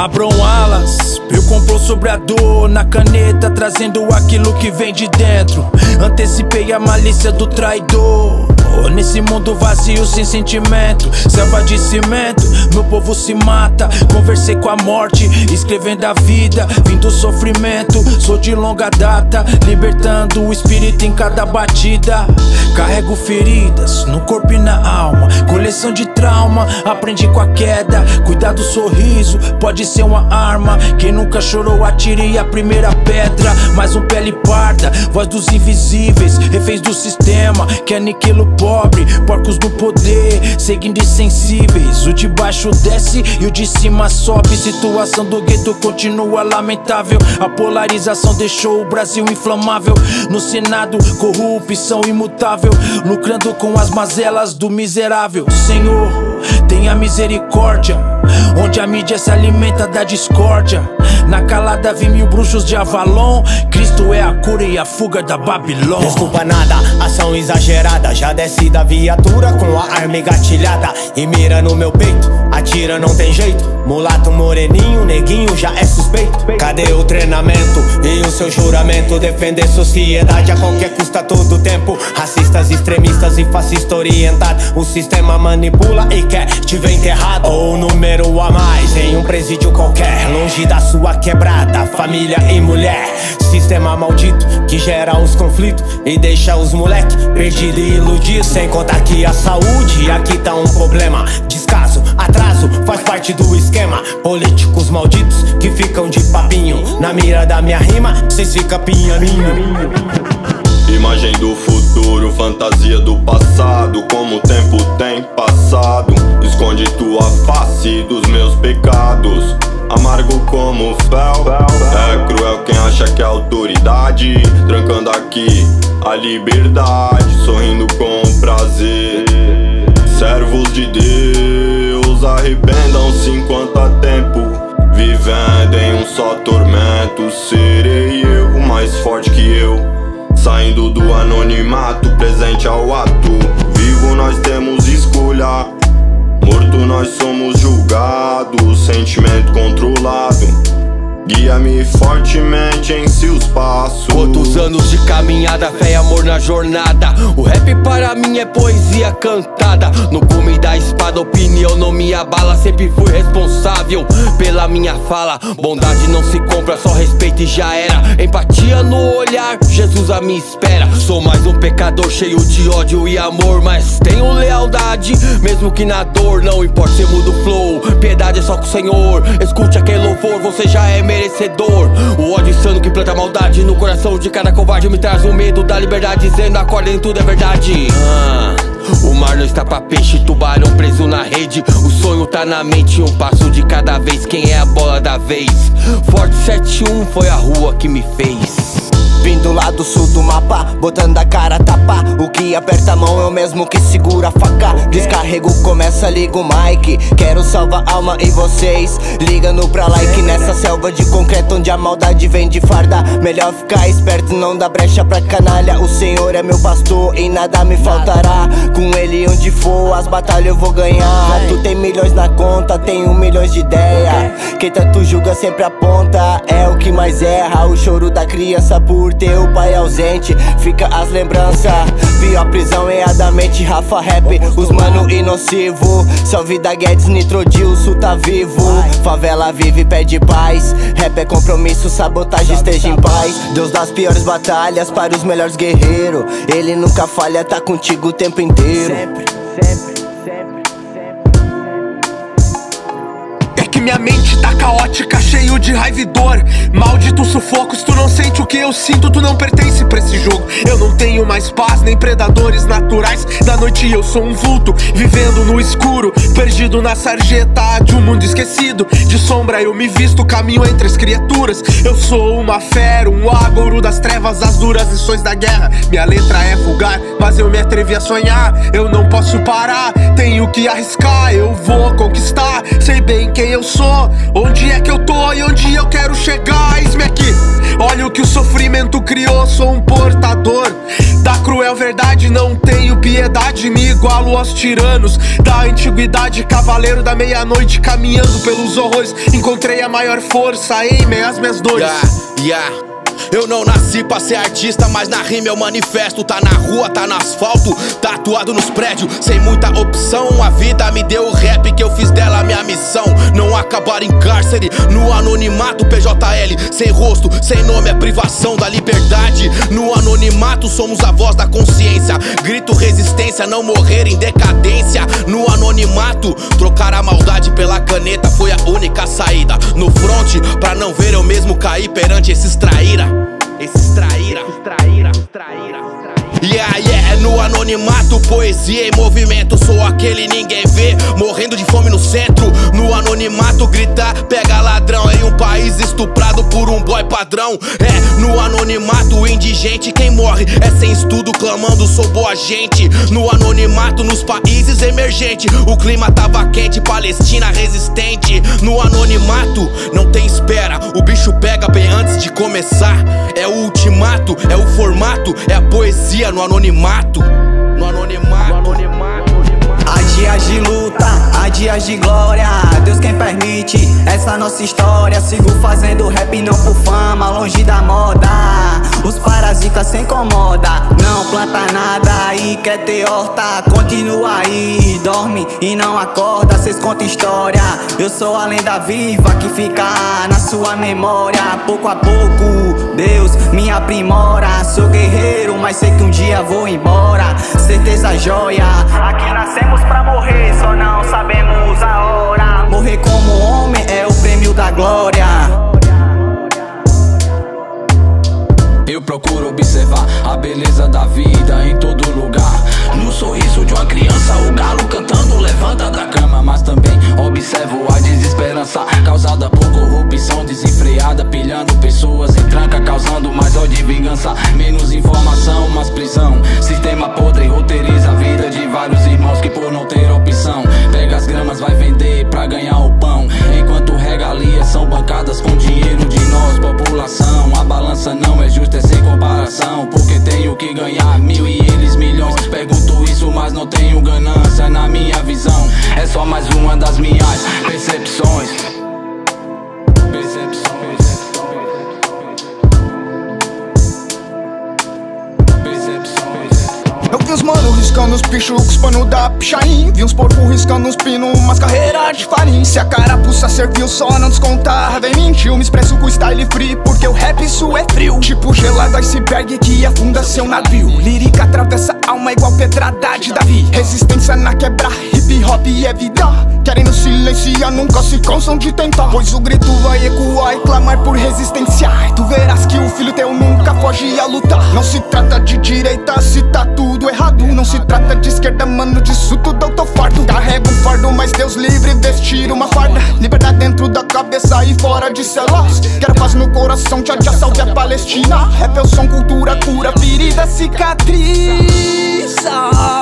Abram alas, eu comprou sobre a dor na caneta, trazendo aquilo que vem de dentro. Antecipei a malícia do traidor. Nesse mundo vazio sem sentimento, selva de cimento, meu povo se mata. Conversei com a morte, escrevendo a vida, vim do sofrimento. Sou de longa data, libertando o espírito em cada batida. Carrego feridas no corpo e na alma, coleção de trauma, aprendi com a queda. Cuidado, sorriso, pode ser uma arma. Quem nunca chorou, atire a primeira pedra. Mais um pele parda, voz dos invisíveis, reféns do sistema que aniquila o pobre, porcos no poder, seguindo insensíveis. O de baixo desce e o de cima sobe. Situação do gueto continua lamentável. A polarização deixou o Brasil inflamável. No Senado, corrupção imutável, lucrando com as mazelas do miserável. Senhor, tenha misericórdia, onde a mídia se alimenta da discórdia. Na calada vi 1000 bruxos de Avalon. Cristo é a cura e a fuga da Babilônia. Desculpa nada, ação exagerada. Já desci da viatura com a arma engatilhada e mira no meu peito, atira não tem jeito. Mulato, moreninho, neguinho já é suspeito. Cadê o treinamento e o seu juramento? Defender sociedade a qualquer custo, a todo tempo. Racistas, extremistas e fascista orientado. O sistema manipula e quer te ver enterrado, ou um número a mais em um presídio qualquer, longe da sua quebrada, família e mulher. Sistema maldito que gera os conflitos e deixa os moleque perdido e iludido. Sem contar que a saúde aqui tá um problema. Descaso, atraso, faz parte do esquema. Políticos malditos que ficam de papinho. Na mira da minha rima, cês ficam pinhaninho. Imagem do futuro, fantasia do passado. Como o tempo tem passado, esconde tua face dos meus pecados. Amargo como fel, é cruel quem acha que é autoridade, trancando aqui a liberdade, sorrindo com prazer. Servos de Deus, arrependam-se enquanto há tempo, vivendo em um só tormento. Serei eu, o mais forte que eu, saindo do anonimato, presente ao ato. Vivo nós temos escolha, morto nós somos julgados. Sentimento controlado, guia-me fortemente em seus passos. Quantos anos de caminhada, fé e amor na jornada. O rap para mim é poesia cantada. No gume da espada, opinião não me abala. Sempre fui responsável pela minha fala. Bondade não se compra, só respeito e já era. Empatia no olhar, Jesus a me espera. Sou mais um pecador cheio de ódio e amor, mas tenho lealdade, mesmo que na dor. Não importa se muda o flow, piedade é só com o Senhor. Escute aquele louvor, você já é merecedor. O ódio insano que planta maldade no coração de cada covarde me traz o medo da liberdade, dizendo acordem, tudo é verdade. O mar não está pra peixe, tubarão preso na rede. O sonho tá na mente, um passo de cada vez. Quem é a bola da vez? Forte 71 foi a rua que me fez. Vindo lá do sul do mapa, botando a cara a tapa. O que aperta a mão é o mesmo que segura a faca. Descarrego, começa, liga o mic. Quero salvar a alma em vocês, liga no pra like. Nessa selva de concreto onde a maldade vem de farda, melhor ficar esperto, não dá brecha pra canalha. O Senhor é meu pastor e nada me faltará. Com ele onde for, as batalhas eu vou ganhar. Tu tem milhões na conta, tenho milhões de ideia. Quem tanto julga sempre aponta, é o que mais erra. O choro da criança por teu pai ausente, fica as lembranças. Pior prisão é a da mente, Rafa Rap, os mano inocivo. Salve da Guedes, Nitrodil, Sul tá vivo. Favela vive, pede paz. Rap é compromisso, sabotagem esteja em paz. Deus das piores batalhas para os melhores guerreiros. Ele nunca falha, tá contigo o tempo inteiro. Sempre, sempre. Minha mente tá caótica, cheio de raiva e dor. Malditos sufocos, tu não sente o que eu sinto. Tu não pertence pra esse jogo. Eu não tenho mais paz, nem predadores naturais. Da noite eu sou um vulto, vivendo no escuro, perdido na sarjeta de um mundo esquecido. De sombra eu me visto, caminho entre as criaturas. Eu sou uma fera, um agouro das trevas, as duras lições da guerra. Minha letra é vulgar, mas eu me atrevi a sonhar. Eu não posso parar, tenho que arriscar. Eu vou conquistar, sei bem quem eu sou, onde é que eu tô e onde eu quero chegar. Eis-me aqui, Olha o que o sofrimento criou, sou um portador da cruel verdade, não tenho piedade, me igualo aos tiranos da antiguidade, cavaleiro da meia-noite, caminhando pelos horrores, encontrei a maior força em meio às minhas dores. Eu não nasci pra ser artista, mas na rima eu manifesto. Tá na rua, tá no asfalto, tatuado nos prédios, sem muita opção. A vida me deu o rap que eu fiz dela minha missão. Não acabar em cárcere, no anonimato, PJL, sem rosto, sem nome, é privação da liberdade. No anonimato somos a voz da consciência, grito resistência, não morrer em decadência. No anonimato, trocar a maldade pela caneta foi a única saída. No front, pra não ver eu mesmo cair perante esses traíra. No anonimato, poesia em movimento, sou aquele ninguém vê, morrendo de fome no centro. No anonimato, gritar, pega ladrão em um país estuprado por um boy padrão. No anonimato, indigente, quem morre é sem estudo, clamando sou boa gente. No anonimato, nos países emergentes, o clima tava quente, Palestina resistente. No anonimato, não tem espera, o bicho pega bem antes de começar. É o ultimato, é o formato, é a poesia no anonimato. No anonimato. Há dias de luta, há dias de glória, Deus quem permite essa nossa história. Sigo fazendo rap não por fama, longe da moda. Os parasitas se incomoda, não planta nada e quer ter horta. Continua aí, dorme e não acorda, cês contam história. Eu sou a lenda viva que fica na sua memória. Pouco a pouco, Deus me aprimora. Sou guerreiro, mas sei que um dia vou embora. Certeza joia, aqui nascemos pra morrer, só não sabemos a hora. Morrer como homem é o prêmio da glória. Eu procuro observar a beleza da vida em todo lugar. No sorriso de uma criança, o galo cantando levanta da cama. Mas também observo a desesperança causada por corrupção desenfreada, pilhando pessoas em tranca, causando mais ódio e vingança. Menos informação, mais prisão. Sistema podre roteiriza a vida de vários irmãos que por não ter opção pega as gramas, vai vender pra ganhar o pão, enquanto regalias são bancadas com dinheiro de nós, população. A balança não é justa, é sem comparação, porque tenho que ganhar 1000 e eles milhões. Pergunto isso, mas não tenho ganância. Na minha visão, é só mais uma das minhas percepções. Eu vi os mano riscando os pichos com os pano da pichain. Vi uns porco riscando uns pino, umas carreiras de farinha. Se a carapuça serviu só não descontar, vem mentir. Eu me expresso com style free, porque o rap isso é frio. Tipo gelado iceberg que afunda seu navio. Lírica atravessa a alma igual pedrada de Davi. Resistência na quebra, hip hop é vida. Querendo silenciar, nunca se cansam de tentar, pois o grito vai ecoar e clamar por resistência. Tu verás que o filho teu nunca foge a lutar. Não se trata de direita se tá tudo errado. Não se trata de esquerda, mano, disso tudo eu tô farto. Carrego um fardo, mas Deus livre vestir uma farda. Liberdade dentro da cabeça e fora de celas. Quero paz no coração, tchau, tchau, salve a Palestina. Rap é o som, cultura, cura, ferida, cicatriz.